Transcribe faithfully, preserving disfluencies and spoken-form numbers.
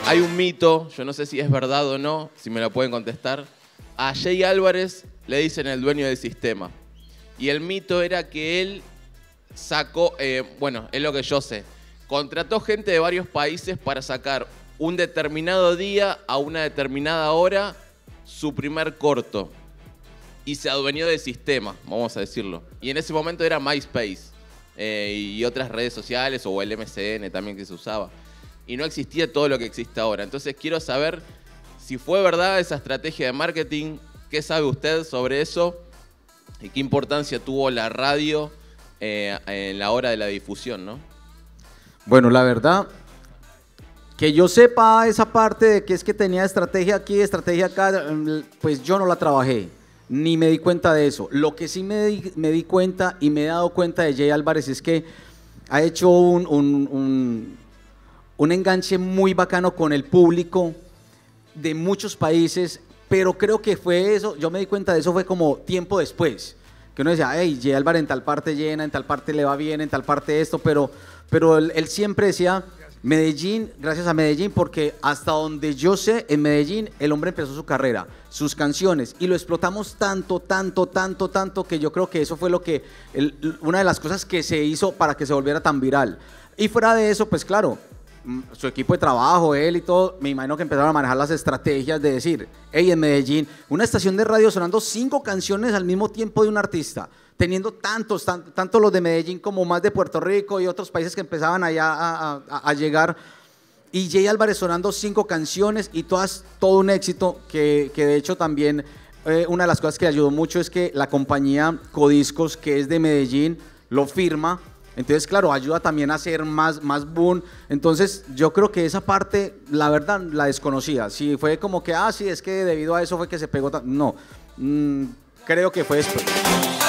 hay un mito, yo no sé si es verdad o no, si me lo pueden contestar. A Jay Álvarez le dicen el dueño del sistema. Y el mito era que él sacó, eh, bueno, es lo que yo sé, contrató gente de varios países para sacar un determinado día a una determinada hora su primer corto. Y se adueñó del sistema, vamos a decirlo. Y en ese momento era MySpace eh, y otras redes sociales, o el M C N también que se usaba. Y no existía todo lo que existe ahora. Entonces quiero saber si fue verdad esa estrategia de marketing, qué sabe usted sobre eso y qué importancia tuvo la radio eh, en la hora de la difusión, ¿no? Bueno, la verdad, que yo sepa esa parte de que es que tenía estrategia aquí, estrategia acá, pues yo no la trabajé, ni me di cuenta de eso. Lo que sí me di, me di cuenta y me he dado cuenta de Jay Álvarez es que ha hecho un... un, un un enganche muy bacano con el público de muchos países, pero creo que fue eso, yo me di cuenta de eso fue como tiempo después, que uno decía, hey, Jay Álvarez en tal parte llena, en tal parte le va bien, en tal parte esto, pero, pero él, él siempre decía, Medellín, gracias a Medellín, porque hasta donde yo sé, en Medellín el hombre empezó su carrera, sus canciones, y lo explotamos tanto, tanto, tanto, tanto, que yo creo que eso fue lo que, el, una de las cosas que se hizo para que se volviera tan viral. Y fuera de eso, pues claro, su equipo de trabajo, él y todo, me imagino que empezaron a manejar las estrategias de decir, hey, en Medellín, una estación de radio sonando cinco canciones al mismo tiempo de un artista, teniendo tantos, tan, tanto los de Medellín como más de Puerto Rico y otros países que empezaban allá a, a, a llegar, y Jay Álvarez sonando cinco canciones y todas, todo un éxito, que, que de hecho también eh, una de las cosas que le ayudó mucho es que la compañía Codiscos, que es de Medellín, lo firma. Entonces, claro, ayuda también a hacer más, más boom. Entonces, yo creo que esa parte, la verdad, la desconocía. Si fue como que, ah, sí, es que debido a eso fue que se pegó tan... No, mm, creo que fue después.